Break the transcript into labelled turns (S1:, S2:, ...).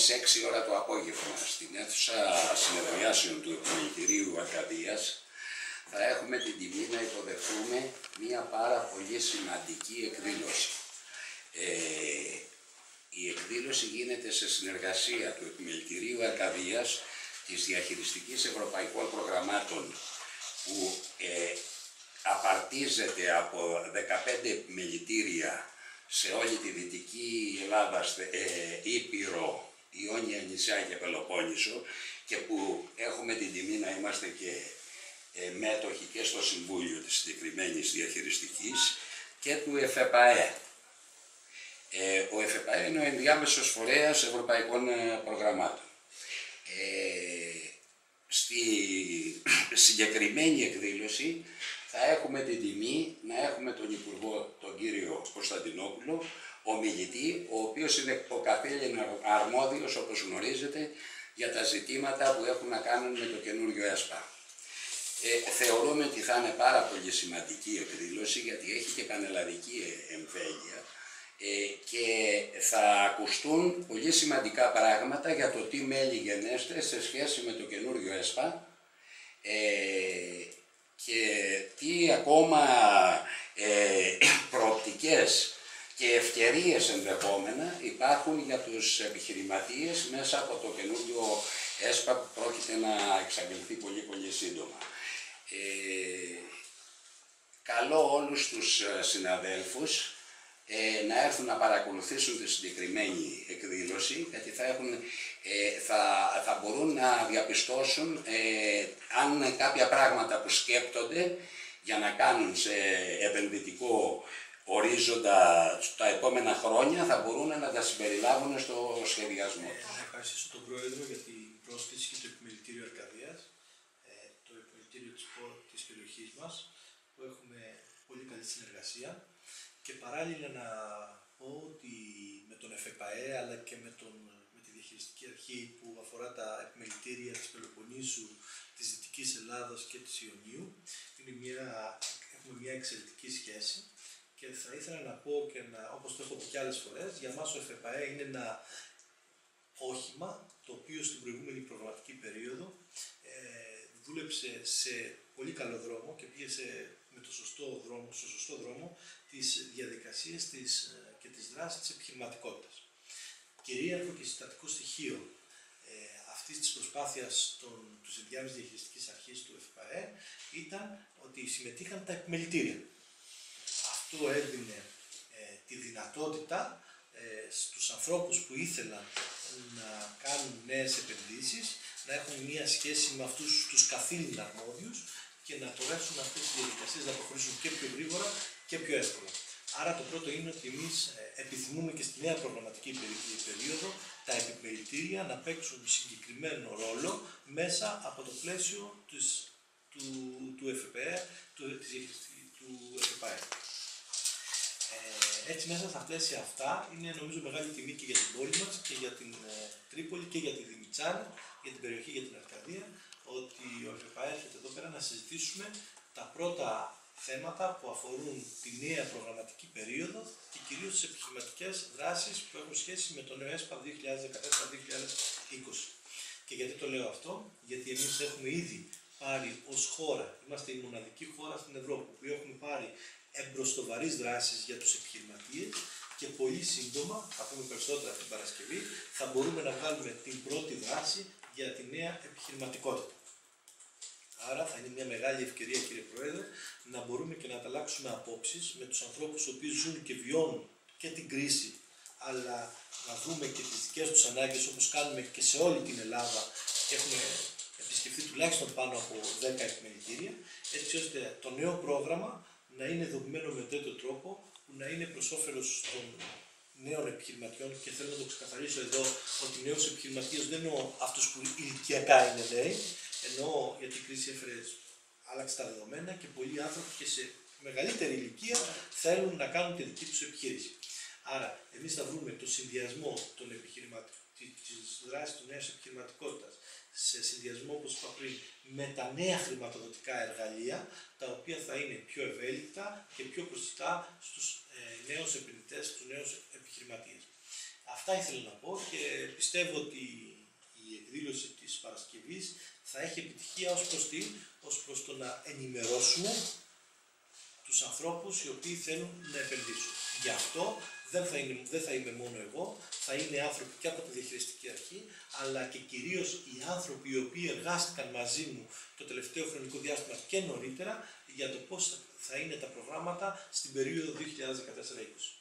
S1: στις 6 ώρα το απόγευμα στην αίθουσα συνεδριάσεων του Επιμελητηρίου Αρκαδίας θα έχουμε την τιμή να υποδεχθούμε μία πάρα πολύ σημαντική εκδήλωση. Η εκδήλωση γίνεται σε συνεργασία του Επιμελητηρίου Αρκαδίας της Διαχειριστικής Ευρωπαϊκών Προγραμμάτων που απαρτίζεται από 15 επιμελητήρια σε όλη τη Δυτική Ελλάδα, Ήπειρο, Ιόνια νησιά και Πελοπόννησο και που έχουμε την τιμή να είμαστε και μέτοχοι και στο Συμβούλιο της συγκεκριμένης διαχειριστικής και του ΕΦΕΠΑΕ. Ο ΕΦΕΠΑΕ είναι ο ενδιάμεσος φορέας ευρωπαϊκών προγραμμάτων. Στη συγκεκριμένη εκδήλωση θα έχουμε την τιμή να έχουμε τον Υπουργό, τον κύριο Κωνσταντινόπουλο, ομιλητή, ο οποίος είναι ο καθήλυν αρμόδιος, όπως γνωρίζετε, για τα ζητήματα που έχουν να κάνουν με το καινούριο ΕΣΠΑ. Θεωρούμε ότι θα είναι πάρα πολύ σημαντική εκδήλωση, γιατί έχει και πανελλαδική εμβέλεια και θα ακουστούν πολύ σημαντικά πράγματα για το τι μέλη γενέστε σε σχέση με το καινούριο ΕΣΠΑ και τι ακόμα προοπτικές και ευκαιρίες ενδεχόμενα υπάρχουν για τους επιχειρηματίες μέσα από το καινούριο ΕΣΠΑ που πρόκειται να εξαγγελθεί πολύ σύντομα. Καλώ όλους τους συναδέλφους να έρθουν να παρακολουθήσουν τη συγκεκριμένη εκδήλωση, γιατί θα μπορούν να διαπιστώσουν αν κάποια πράγματα που σκέπτονται για να κάνουν σε επενδυτικό ορίζοντα τα επόμενα χρόνια θα μπορούν να τα συμπεριλάβουν στο σχεδιασμό.
S2: Να ευχαριστήσω τον Πρόεδρο για την πρόσκληση και το Επιμελητήριο Αρκαδίας, το Επιμελητήριο της περιοχής μας, που έχουμε πολύ καλή συνεργασία. Και παράλληλα να πω ότι με τον ΕΦΕΠΑΕ αλλά και με τη διαχειριστική αρχή που αφορά τα επιμελητήρια της Πελοποννήσου, της Δυτικής Ελλάδας και της Ιωνίου έχουμε μια εξαιρετική σχέση και θα ήθελα να πω και όπως το έχω πει και άλλες φορές, για μας ο ΕΦΕΠΑΕ είναι ένα όχημα το οποίο στην προηγούμενη προγραμματική περίοδο δούλεψε σε πολύ καλό δρόμο και πήγε στο σωστό δρόμο τις διαδικασίες και τις δράσεις της επιχειρηματικότητας. Κυρίαρχο και συστατικό στοιχείο αυτής της προσπάθειας της ενδιάμεσης διαχειριστικής αρχής του ΕΦΠΑΕ ήταν ότι συμμετείχαν τα επιμελητήρια. Αυτό έδινε τη δυνατότητα στους ανθρώπους που ήθελαν να κάνουν νέες επενδύσεις να έχουν μία σχέση με αυτούς τους καθήλυν αρμόδιους και να μπορέσουν αυτές τις διαδικασίες να προχωρήσουν και πιο γρήγορα και πιο εύκολα. Άρα το πρώτο είναι ότι εμείς επιθυμούμε και στη νέα προγραμματική περίοδο τα επιμελητήρια να παίξουν συγκεκριμένο ρόλο μέσα από το πλαίσιο του ΕΦΠΑΕ, του ΕΦΠΑΕ. Έτσι μέσα στα πλαίσια αυτά είναι νομίζω μεγάλη τιμή και για την πόλη μας και για την Τρίπολη και για τη Δημητσάνα, για την περιοχή, για την Αρκαδία, ότι ο ΕΦΠΑΕ έρχεται εδώ πέρα να συζητήσουμε τα πρώτα θέματα που αφορούν τη νέα προγραμματική περίοδο και κυρίως τις επιχειρηματικές δράσεις που έχουν σχέση με το νέο ΕΣΠΑ 2014-2020. Και γιατί το λέω αυτό? Γιατί εμείς έχουμε ήδη πάρει ως χώρα, είμαστε η μοναδική χώρα στην Ευρώπη που έχουμε πάρει εμπροστοβαρείς δράσεις για τους επιχειρηματίες και πολύ σύντομα, θα πούμε περισσότερα την Παρασκευή, θα μπορούμε να βγάλουμε την πρώτη δράση για τη νέα επιχειρηματικότητα. Άρα θα είναι μια μεγάλη ευκαιρία, κύριε Πρόεδρε, να μπορούμε και να ανταλλάξουμε απόψεις με τους ανθρώπους οι οποίοι ζουν και βιώνουν και την κρίση, αλλά να δούμε και τις δικές τους ανάγκες όπως κάνουμε και σε όλη την Ελλάδα και έχουμε επισκεφθεί τουλάχιστον πάνω από 10 επιμελητήρια, έτσι ώστε το νέο πρόγραμμα να είναι δομημένο με τέτοιο τρόπο που να είναι προς όφελος των νέων επιχειρηματιών και θέλω να το ξεκαθαρίσω εδώ ότι νέους επιχειρηματίες δεν εννοώ αυτούς που ηλικιακά είναι νέοι, εννοώ γιατί η κρίση άλλαξε τα δεδομένα και πολλοί άνθρωποι και σε μεγαλύτερη ηλικία θέλουν να κάνουν τη δική τους επιχείρηση. Άρα εμείς θα βρούμε το συνδυασμό της δράσης του νέας επιχειρηματικότητας σε συνδυασμό, όπως είπα πριν, με τα νέα χρηματοδοτικά εργαλεία, τα οποία θα είναι πιο ευέλικτα και πιο προσιτά στους νέους επενδυτές, στους νέους επιχειρηματίες. Αυτά ήθελα να πω και πιστεύω ότι η εκδήλωση της Παρασκευής θα έχει επιτυχία ως προς το να ενημερώσουμε τους ανθρώπους οι οποίοι θέλουν να επενδύσουν. Γι' αυτό δεν θα είμαι μόνο εγώ, θα είναι άνθρωποι και από τη διαχειριστική αρχή, αλλά και κυρίως οι άνθρωποι οι οποίοι εργάστηκαν μαζί μου το τελευταίο χρονικό διάστημα και νωρίτερα για το πώς θα είναι τα προγράμματα στην περίοδο 2014-2020.